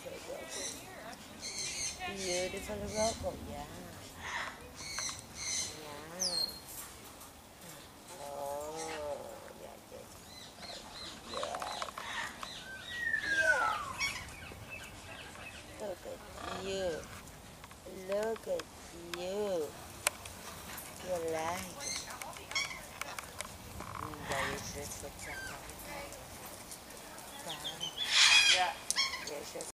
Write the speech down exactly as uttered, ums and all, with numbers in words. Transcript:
Beautiful Rocco, yeah. Yeah. Oh, yeah, yeah. Yeah. Yeah. Look at you. Look at you. You like. Very good for Zaksee. Yeah. Yes,